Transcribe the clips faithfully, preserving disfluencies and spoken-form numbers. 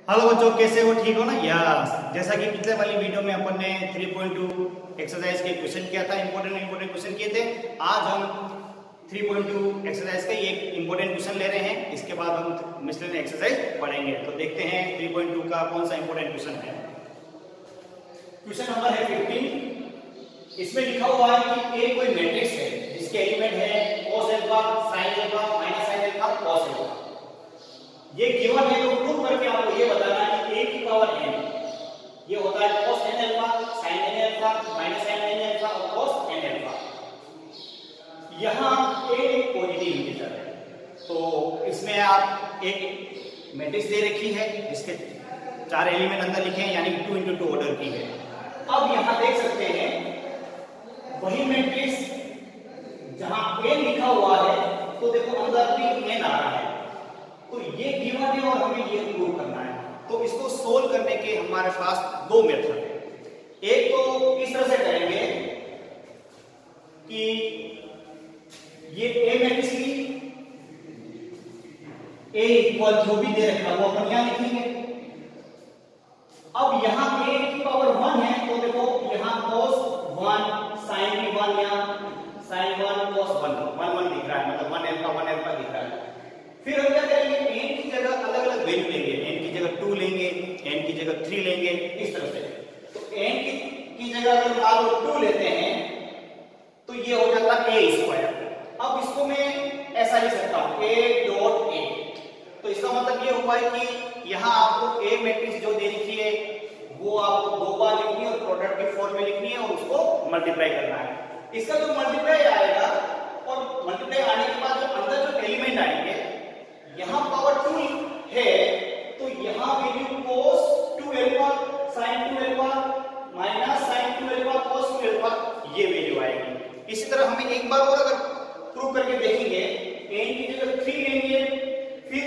Hello बच्चों, कैसे हो? ठीक हो ना? यस। जैसा कि पिछले वाली वीडियो में अपन ने थ्री पॉइंट टू एक्सरसाइज के क्वेश्चन किया था, इंपॉर्टेंट इंपॉर्टेंट क्वेश्चन किए थे। आज हम थ्री पॉइंट टू एक्सरसाइज का एक इंपॉर्टेंट क्वेश्चन ले रहे हैं। इसके बाद हम मिसलेनियस एक्सरसाइज पढ़ेंगे। तो देखते हैं थ्री पॉइंट टू का कौन सा इंपॉर्टेंट क्वेश्चन है। क्वेश्चन नंबर है फिफ्टीन। इसमें लिखा हुआ है कि ए कोई मैट्रिक्स है जिसके एलिमेंट है cos alpha, sin alpha, minus sin alpha, cos alpha. ये गिवन है तो प्रूव करके आपको ये बताना है कि a की पावर n ये होता है cos n alpha, sin n alpha, minus sin n alpha और cos n अल्फा। यहां a एक पॉजिटिव इंटीजर है, तो इसमें आप एक मैट्रिक्स दे रखी है जिसके चार एलिमेंट अंदर लिखे हैं, यानी कि टू इंटू टू ऑर्डर की है। अब यहां देख सकते हैं वही मैट्रिक्स जहां a लिखा हुआ है, तो देखो अंदर भी n आ रहा है, तो ये गिवन है और हमें ये प्रूव करना है। तो इसको सोल्व करने के हमारे पास दो मेथड है। एक तो इस तरह से करेंगे कि ये a मैट्रिक्स ली, a इक्वल जो भी दे रखा वो अपन यहां लिखेंगे। अब यहां a की पावर वन है, तो देखो यहां cos वन, sin भी वन, यहां sin one, cos one, one one दिख रहा है, मतलब वन अल्फा वन अल्फा दिख रहा है। फिर हम क्या करेंगे, n की जगह अलग अलग वैल्यू लेंगे, n की जगह टू लेंगे, n की जगह थ्री लेंगे, इस तरह से। तो n की, की जगह अगर मान लो टू लेते हैं तो ये हो जाता है a स्क्वायर। अब इसको मैं ऐसा लिख सकता हूं a डॉट a। तो इसका मतलब ये हुआ है कि यहां आपको a मैट्रिक्स जो दे रखी है वो आपको दो बार लिखनी है और प्रोडक्ट की फॉर्म में लिखनी है और उसको मल्टीप्लाई करना है। इसका जो मल्टीप्लाई आएगा और मल्टीप्लाई आने के बाद जो अंदर जो एलिमेंट आएंगे, यहां पावर टू है तो यहां value cos two alpha, sin two alpha, minus sin two alpha, cos two alpha, ये वैल्यू आएगी। इसी तरह हमें एक बार और अगर प्रूव करके देखेंगे, n की जगह थ्री लेंगे, फिर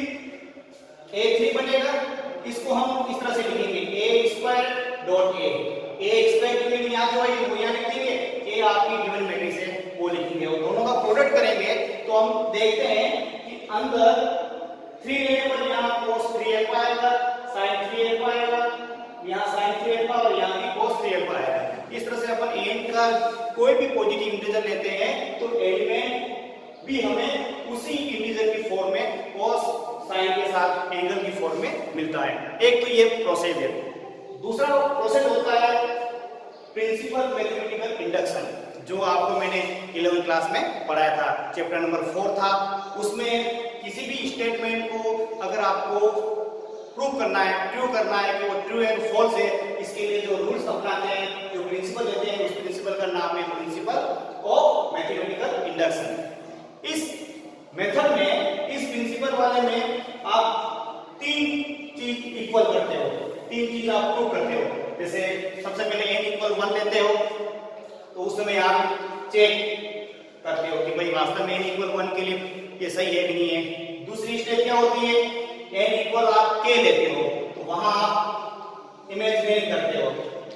a थ्री बनेगा, इसको हम इस तरह से लिखेंगे a square dot a। a square की वैल्यू यहां जो है वो यहां लिख देंगे, a आपकी गिवन मैट्रिक्स है वो लिखेंगे और दोनों का प्रोडक्ट करेंगे तो हम देखते हैं कि अंदर थ्री लेने पर यहाँ cos थ्री अल्फा आएगा, sin थ्री अल्फा आएगा, यहाँ sin थ्री अल्फा और यहाँ भी cos थ्री अल्फा आएगा। इस तरह से अपन n का कोई भी पॉजिटिव इंटीजर लेते हैं तो एलिमेंट भी हमें उसी इंटीजर की फॉर्म में cos sin के साथ एंगल की फॉर्म में मिलता है। एक तो ये प्रोसेस है। दूसरा प्रोसेस होता है प्रिंसिपल मैथमेटिकल इंडक्शन, जो आपको मैंने इलेवेंथ क्लास में पढ़ाया था, चैप्टर नंबर फोर था। उसमें किसी भी स्टेटमेंट को अगर आपको प्रूव करना है, प्रूव करना है कि वो ट्रू है फॉल्स है, इसके लिए जो रूल्स अपनाते हैं, जो प्रिंसिपल देते हैं, उस प्रिंसिपल का नाम है प्रिंसिपल ऑफ मैथमेटिकल इंडक्शन। इस मेथड में, इस प्रिंसिपल वाले में आप तीन चीज इक्वल करते हो, तीन चीज आप प्रूव करते हो। जैसे सबसे पहले n इक्वल वन लेते हो तो उस समय आप चेक करते हो कि भाई वास्तव में n इक्वल वन के लिए ये सही है कि नहीं है। दूसरी स्टेप क्या होती है, n इक्वल आप k लेते हो तो वहां आप इमेजिनरी करते हो।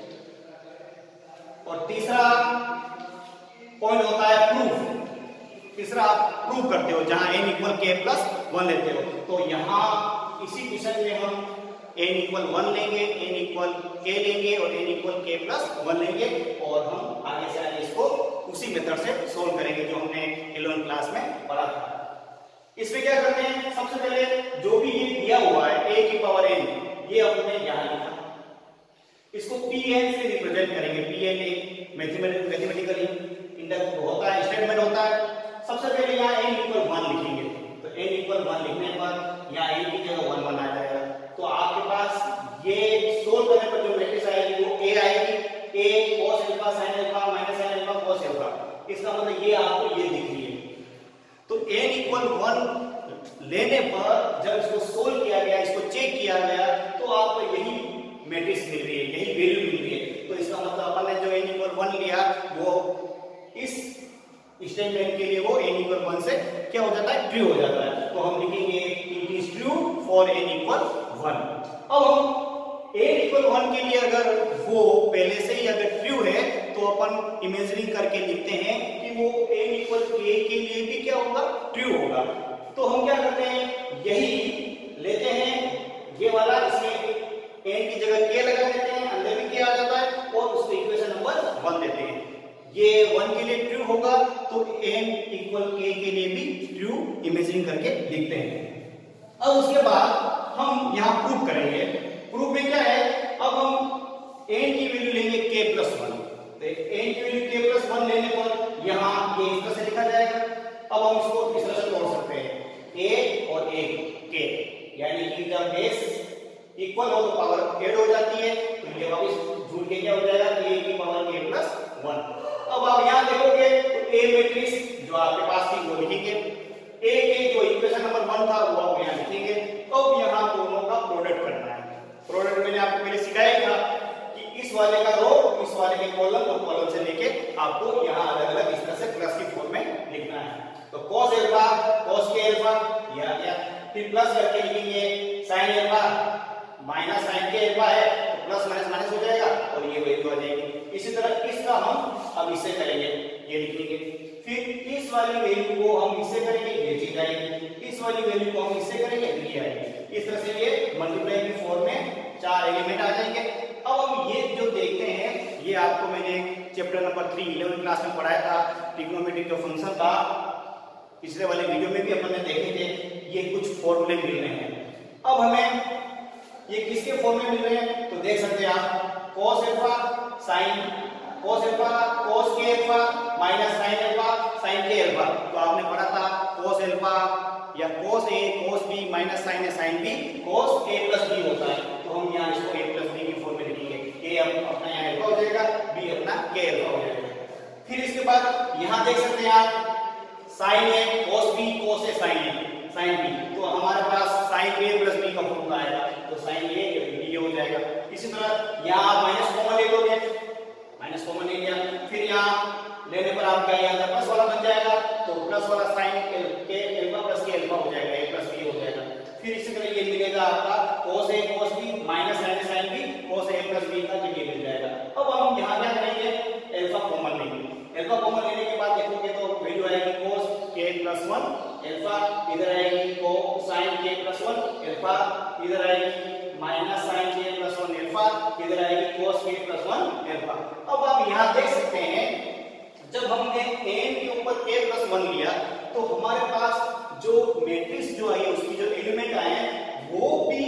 और तीसरा पॉइंट होता है प्रूफ। तीसरा आप प्रूव करते हो जहां n equal k plus one लेते हो। तो यहां इसी क्वेश्चन में हम n इक्वल वन लेंगे, n इक्वल k लेंगे और n equal k plus one लेंगे और हम आगे से आगे इसको उसी मेथड से सोल्व करेंगे जो हमने इलेवेंथ क्लास में पढ़ा था। इसमें क्या करते हैं, सबसे पहले जो भी ये दिया हुआ है a की पावर n, ये हमने यहां लिखा, इसको pn से रिप्रेजेंट करेंगे। pn एक मैथमेटिकल इंडक्शन होता है, स्टेटमेंट होता है। सबसे पहले यहाँ n इक्वल वन लिखेंगे, तो n इक्वल वन लिखने पर यहाँ n की जगह वन वन आ जाएगा। तो आपके पास ये सोल्व करने पर जो मैट्रिक्स आएगी वो a आएगी, a cos alpha, sin alpha, minus sin alpha, cos alpha. इसका मतलब ये आपको ये दिख रही है। तो n इक्वल वन लेने पर जब इसको सोल्व किया गया, इसको चेक किया गया, तो आपको यही मैट्रिक्स मिल रही है, यही वैल्यू मिल रही है। तो इसका मतलब अपन ने जो n इक्वल वन लिया वो इस स्टेटमेंट के लिए वो n इक्वल वन से क्या हो जाता है, ट्रू हो जाता है। तो हम लिखेंगे it is true for n equal one. अब हम n इक्वल वन के लिए अगर वो पहले से ही अगर ट्रू है तो अपन इमेजिनिंग करके लिखते हैं कि वो n इक्वल k के लिए भी क्या होगा, ट्रू होगा। तो हम क्या करते हैं, यही लेते हैं ये वाला, इसमें एन की जगह के लगा देते हैं, अंदर भी के आ जाता है और उसको इक्वेशन नंबर वन देते हैं। ये वन के लिए ट्रू होगा तो n इक्वल के के लिए भी ट्रू इमेजिन करके लिखते हैं। अब उसके बाद हम यहाँ प्रूव करेंगे। प्रूफ में क्या है, अब हम n की वैल्यू लेंगे k प्लस वन, तो n की वैल्यू k प्लस वन लेने पर यहाँ ये इस तरह से लिखा जाएगा। अब हम इसको इस तरह से तोड़ सकते हैं, a और a k, यानी कि जब बेस इक्वल हो तो पावर ऐड हो जाती है, तो ये वापस जुड़ के क्या हो जाएगा, a की पावर k प्लस वन। अब आप यहाँ देखोगे तो a मैट्रिक्स जो आपके पास थी वो लिखेंगे, a के जो इक्वेशन नंबर वन था वो आप यहाँ लिखेंगे। अब यहाँ दोनों का प्रोडक्ट करना है। प्रोडक्ट मैंने आपको पहले सिखाया था कि इस वाले का रो इस वाले के कॉलम और कॉलम से लेके आपको यहाँ अलग अलग इस तरह से प्लस की फॉर्म में लिखना है। तो cos अल्फा cos के अल्फा ये आ गया, फिर प्लस करके लिखेंगे sin अल्फा माइनस sin के अल्फा है तो प्लस माइनस माइनस हो जाएगा और ये वैल्यू आ जाएगी। इसी तरह इसका हम अब इससे करेंगे, ये लिखेंगे, फिर इस वाली वैल्यू को हम इससे करेंगे, ये चीज आएगी, इस वाली वैल्यू को हम इससे करेंगे, ये आएगी। इस तरह से ये मल्टीप्लाई की फॉर्म में चार एलिमेंट आ जाएंगे। अब हम ये जो देखते हैं, ये आपको मैंने chapter number three eleven class में पढ़ाया था, ट्रिग्नोमेट्रिक जो फंक्शन था, पिछले वाले वीडियो में भी अपन ने देखे थे। ये कुछ फॉर्मूले मिल रहे हैं। अब हमें ये किसके फॉर्मूले मिल रहे हैं तो देख सकते हैं आप, cos alpha sin cos alpha cos के alpha minus sin alpha sin के अल्फा। तो आपने पढ़ा था cos अल्फा या cos a cos b minus sin a sin b cos a plus b होता है। तो हम यहाँ इसको a प्लस b की फॉर्म में लिखेंगे, a अपना यहाँ अल्फा हो जाएगा, b अपना k अल्फा हो जाएगा। फिर इसके बाद यहाँ देख सकते हैं आप sin a cos b cos a sin a sin b, तो हमारे पास sin a प्लस b का फॉर्मूला आएगा, तो sin a b हो जाएगा। इसी तरह यहाँ आप माइनस कॉमन ले लोगे, माइनस कॉमन ले लिया, फिर यहाँ लेने पर आपका यहाँ प्लस वाला बन जाएगा, तो प्लस वाला sin के अल्फा प्लस के अल्फा हो जाएगा, a प्लस b हो जाएगा। फिर इसी तरह ये मिलेगा आपका cos a cos b minus sin a sin b cos a plus b का ये मिल जाएगा। अब हम यहाँ क्या करेंगे, अल्फा कॉमन लेंगे। अल्फा कॉमन लेने के बाद देखोगे तो वैल्यू आएगी cos k plus one alpha, इधर आएगी cos sin k plus one alpha, इधर आएगी minus sin k plus one alpha, इधर आएगी cos k plus one alpha. अब आप यहाँ देख सकते हैं, जब हमने n के ऊपर k प्लस वन लिया तो हमारे पास जो मैट्रिक्स जो आई है उसकी जो एलिमेंट आए हैं वो भी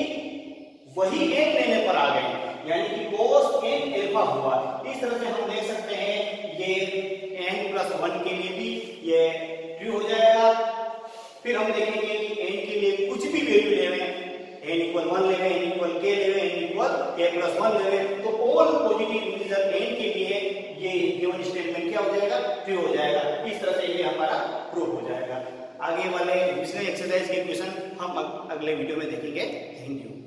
वही n लेने पर आ गए, यानी कि cos n अल्फा हुआ। इस तरह से हम देख सकते हैं ये n प्लस वन के लिए भी ये ट्रू हो जाएगा। फिर हम देखेंगे कि n के लिए कुछ भी वैल्यू ले रहे हैं, n इक्वल वन ले रहे हैं, n इक्वल k ले रहे हैं, n equal k plus one ले रहे हैं, तो ऑल पॉजिटिव इंटीजर n के लिए ये गिवन स्टेटमेंट क्या हो जाएगा, ट्रू हो जाएगा। इस तरह से ये हमारा प्रूफ हो जाएगा। आगे वाले दूसरे एक्सरसाइज के क्वेश्चन हम अगले वीडियो में देखेंगे। Thank you.